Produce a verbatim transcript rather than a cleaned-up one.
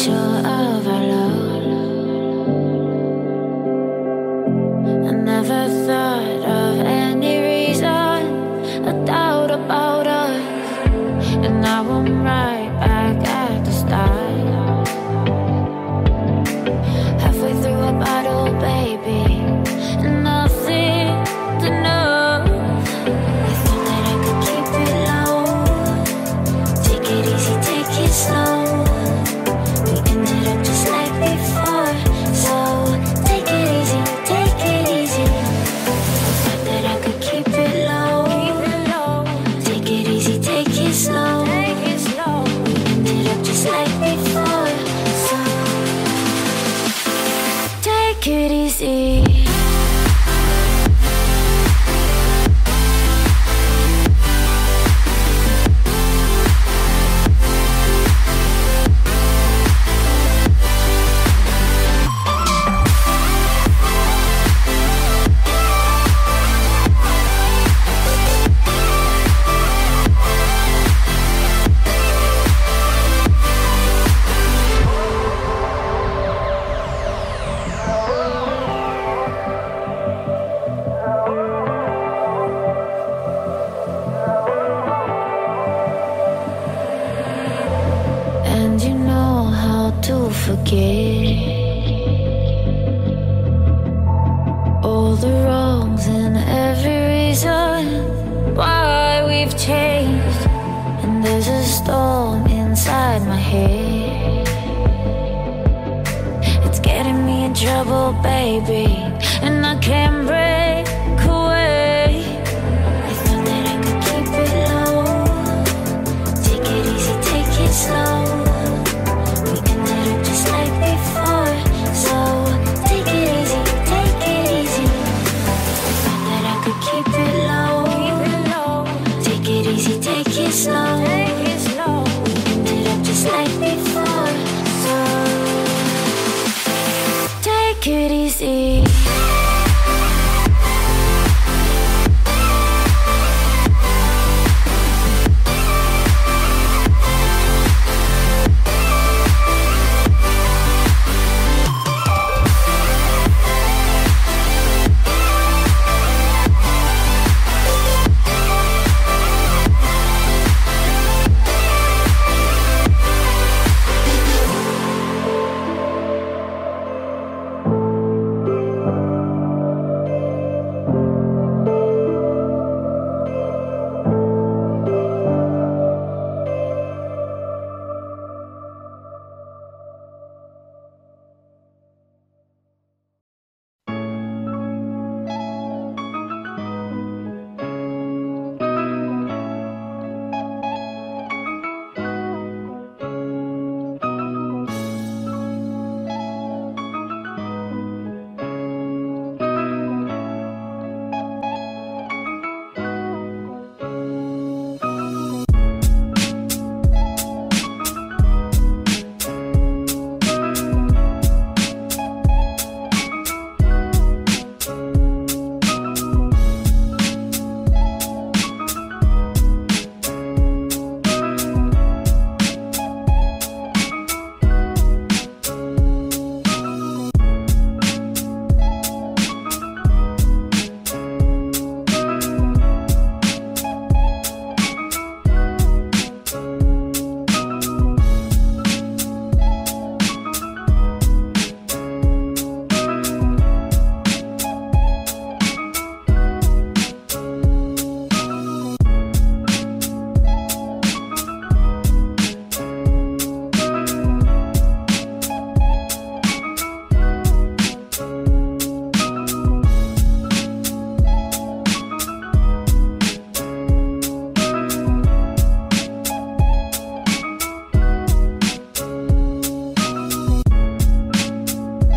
sure of our love. I never thought of any reason, a doubt about us, and now I'm right back at the start. Halfway through a bottle, baby, and nothing's enough. I thought that I could keep it low, take it easy, take it slow. We ended up just like before, so take it easy, take it easy. I thought that I could keep it low, take it easy, take it slow. We ended up just like before, so take it easy. And you know how to forget all the wrongs and every reason why we've changed. And there's a storm inside my head, it's getting me in trouble, baby, and I can't breathe.